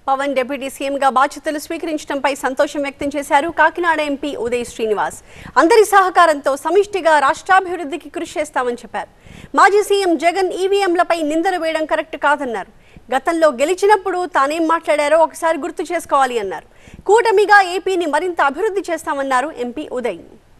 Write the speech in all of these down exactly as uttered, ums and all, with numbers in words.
Pawan deputy సీఎంగా బాధ్యతలు స్వీకరించడంపై సంతోషం వ్యక్తం చేశారు కాకినాడ ఎంపీ ఉదయ్ శ్రీనివాస్. అందరి సహకారంతో సమిష్టిగా రాష్ట్రాభివృద్ధికి కృషి చేస్తామని చెప్పారు. మాజీ సీఎం జగన్ ఈవీఎంలపై నిందలు వేయడం కరెక్ట్ కాదన్నారు. గతంలో గెలిచినప్పుడు తానేం మాట్లాడారో ఒకసారి గుర్తు చేసుకోవాలి అన్నారు. కూటమిగా ఏపీని మరింత అభివృద్ధి చేస్తామన్నారు ఎంపీ ఉదయ్.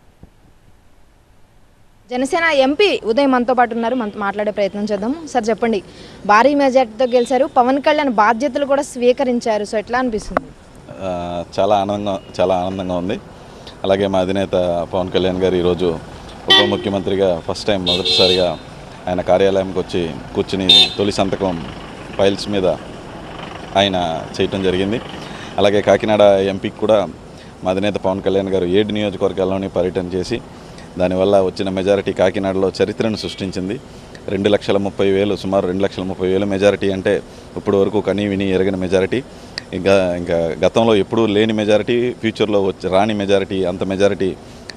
జనసేన ఎంపీ ఉదయ్ మనతో పాటు ఉన్నారు, మనతో మాట్లాడే ప్రయత్నం చేద్దాం. సార్ చెప్పండి, భారీ మెజార్టీతో గెలిచారు, పవన్ కళ్యాణ్ బాధ్యతలు కూడా స్వీకరించారు, సో ఎట్లా అనిపిస్తుంది? చాలా ఆనందంగా చాలా ఆనందంగా ఉంది. అలాగే మా అధినేత పవన్ కళ్యాణ్ గారు ఈరోజు ఉప ముఖ్యమంత్రిగా ఫస్ట్ టైం మొదటిసారిగా ఆయన కార్యాలయంకి వచ్చి కూర్చుని తొలి సంతకం ఫైల్స్ మీద ఆయన చేయటం జరిగింది. అలాగే కాకినాడ ఎంపీకి కూడా మా అధినేత పవన్ కళ్యాణ్ గారు ఏడు నియోజకవర్గాల్లోని పర్యటన చేసి దానివల్ల వచ్చిన మెజారిటీ కాకినాడలో చరిత్రను సృష్టించింది. రెండు లక్షల ముప్పై వేలు సుమారు రెండు లక్షల ముప్పై వేలు మెజారిటీ అంటే ఇప్పటి వరకు కనీ విని ఎరగని మెజారిటీ. ఇంకా ఇంకా గతంలో ఎప్పుడూ లేని మెజారిటీ, ఫ్యూచర్లో వచ్చి రాని మెజారిటీ, అంత మెజారిటీ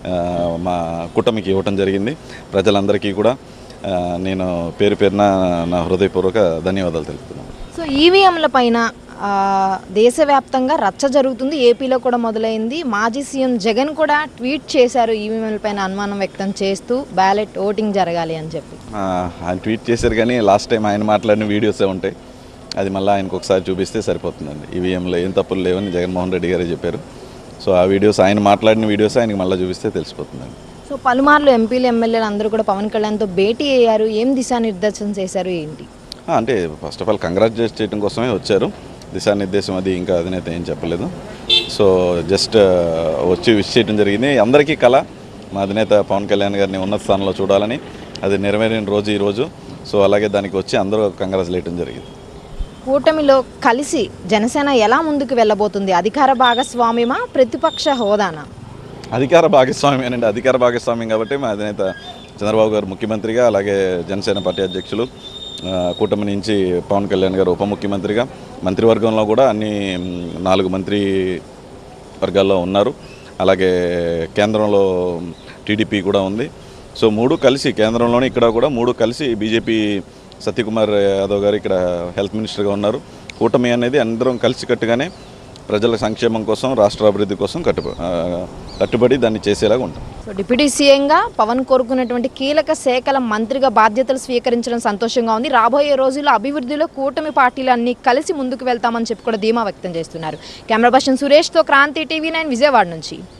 మా కూటమికి ఇవ్వటం జరిగింది. ప్రజలందరికీ కూడా నేను పేరు పేరున నా హృదయపూర్వక ధన్యవాదాలు తెలుపుతున్నాను. సో ఈవీఎంల పైన దేశవ్యాప్తంగా రచ్చ జరుగుతుంది, ఏపీలో కూడా మొదలైంది. మాజీ సీఎం జగన్ కూడా ట్వీట్ చేశారు ఈవీఎంల పైన అనుమానం వ్యక్తం చేస్తూ బ్యాలెట్ ఓటింగ్ జరగాలి అని చెప్పి. ఆయన ట్వీట్ చేశారు కానీ లాస్ట్ టైం ఆయన మాట్లాడిన వీడియోసే ఉంటాయి, అది మళ్ళీ ఆయనకు ఒకసారి చూపిస్తే సరిపోతుందండి. ఈవీఎంలో ఏం తప్పులు లేవని జగన్మోహన్ రెడ్డి గారే చెప్పారు. సో ఆ వీడియోస్ ఆయన మాట్లాడిన వీడియోస్ ఆయనకి మళ్ళీ చూపిస్తే తెలిసిపోతుందండి. సో పలుమార్లు ఎంపీలు ఎమ్మెల్యేలు అందరూ కూడా పవన్ కళ్యాణ్తో భేటీ అయ్యారు, ఏం దిశానిర్దేశం చేశారు ఏంటి? అంటే ఫస్ట్ ఆఫ్ ఆల్ కంగ్రాచులేట్ చేయడం కోసమే వచ్చారు, దిశానిర్దేశం అది ఇంకా అధినేత ఏం చెప్పలేదు. సో జస్ట్ వచ్చి విష్ చేయడం జరిగింది. అందరికీ కళ మా అధినేత పవన్ కళ్యాణ్ గారిని ఉన్నత స్థానంలో చూడాలని, అది నెరవేరిన రోజు ఈరోజు. సో అలాగే దానికి వచ్చి అందరూ కంగ్రాచులేట్ జరిగింది. కూటమిలో కలిసి జనసేన ఎలా ముందుకు వెళ్ళబోతుంది? అధికార భాగస్వామ్యమా, ప్రతిపక్ష హోదానా? అధికార భాగస్వామ్యం అంటే అధికార భాగస్వామ్యం కాబట్టి మా అధినేత చంద్రబాబు గారు ముఖ్యమంత్రిగా, అలాగే జనసేన పార్టీ అధ్యక్షులు, కూటమి నుంచి పవన్ కళ్యాణ్ గారు ఉప ముఖ్యమంత్రిగా, మంత్రివర్గంలో కూడా అన్ని నాలుగు మంత్రి వర్గాల్లో ఉన్నారు. అలాగే కేంద్రంలో టీడీపీ కూడా ఉంది. సో మూడు కలిసి కేంద్రంలోనే ఇక్కడ కూడా మూడు కలిసి బీజేపీ సత్యకుమార్ యాదవ్ గారు ఇక్కడ హెల్త్ మినిస్టర్గా ఉన్నారు. కూటమి అనేది అందరం కలిసికట్టుగానే ప్రజల సంక్షేమం కోసం, రాష్ట్ర అభివృద్ధి కోసం కట్టుబ కట్టుబడి దాన్ని చేసేలాగా ఉంటాం. సో డిప్యూటీ సీఎంగా పవన్ కోరుకున్నటువంటి కీలక శాఖల మంత్రిగా బాధ్యతలు స్వీకరించడం సంతోషంగా ఉంది. రాబోయే రోజుల్లో అభివృద్ధిలో కూటమి పార్టీలు అన్ని కలిసి ముందుకు వెళ్తామని చెప్పి కూడా ధీమా వ్యక్తం చేస్తున్నారు. కెమెరా పర్సన్ సురేష్తో క్రాంతి, టీవీ నైన్, విజయవాడ నుంచి.